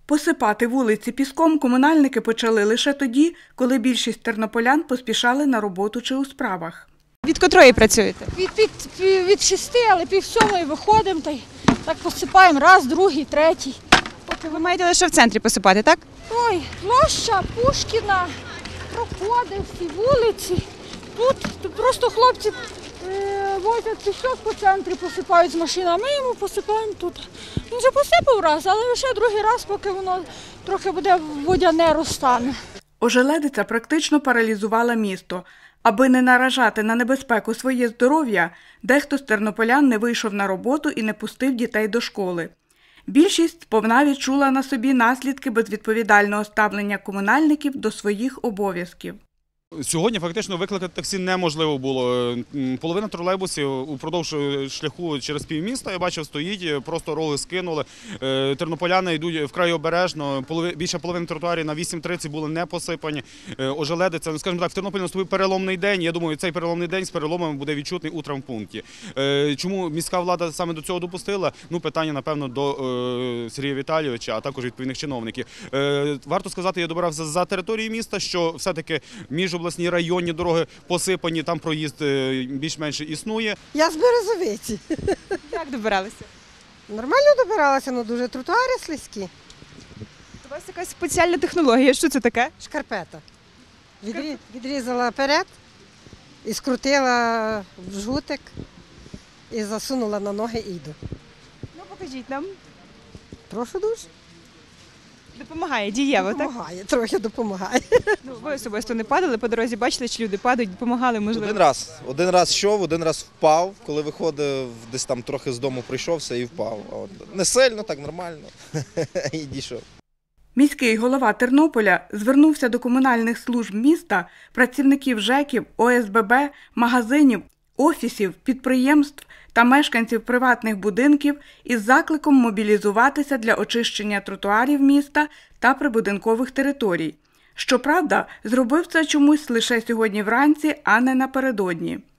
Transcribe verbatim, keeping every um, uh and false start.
Посипати вулиці піском комунальники почали лише тоді, коли більшість тернополян поспішали на роботу чи у справах. Від котрої працюєте? Від, від, від шести, але пів сьомої виходимо та й так посипаємо раз, другий, третій. Поки ви маєте лише в центрі посипати, так? Ой, площа, Пушкіна, проходи, всі вулиці. Тут, тут просто хлопці е, возять пісок по центрі, посипають з машинами, ми йому посипаємо тут. Він вже посипав раз, але лише другий раз, поки воно трохи буде водяне розтане. Ожеледиця практично паралізувала місто. Аби не наражати на небезпеку своє здоров'я, дехто з тернополян не вийшов на роботу і не пустив дітей до школи. Більшість сповна відчула на собі наслідки безвідповідального ставлення комунальників до своїх обов'язків. Сьогодні фактично викликати таксі неможливо було. Половина тролейбусів упродовж шляху через півміста, я бачив, стоїть, просто роги скинули. Тернополяни йдуть вкрай обережно, більше половини тротуарів на вісім тридцять були не посипані. Ожеледиця, скажімо так, в Тернополі наступив переломний день, я думаю, цей переломний день з переломами буде відчутний у травмпункті. Чому міська влада саме до цього допустила? Ну, питання, напевно, до Сергія Віталійовича, а також відповідних чиновників. Варто сказати, я добирався за території міста, що все-таки між обласні районні дороги посипані, там проїзд більш-менш існує. Я з Березовиці. Як добиралися? Нормально добиралася, але дуже тротуари слизькі. У вас якась спеціальна технологія, що це таке? Шкарпета. Відрі... Відрізала перед і скрутила в жгутик і засунула на ноги і йду. Ну, покажіть нам. Прошу дуже. Допомагає, дієво, так? Допомагає, трохи допомагає. Ну, ви особисто не падали по дорозі, бачили, чи люди падають, допомагали, можливо? Один раз. Один раз йшов, один раз впав, коли виходив, десь там трохи з дому прийшовся і впав. От. Не сильно, так нормально. І дійшов. Міський голова Тернополя звернувся до комунальних служб міста, працівників ЖЕКів, О С Б Б, магазинів, офісів, підприємств та мешканців приватних будинків із закликом мобілізуватися для очищення тротуарів міста та прибудинкових територій. Щоправда, зробив це чомусь лише сьогодні вранці, а не напередодні.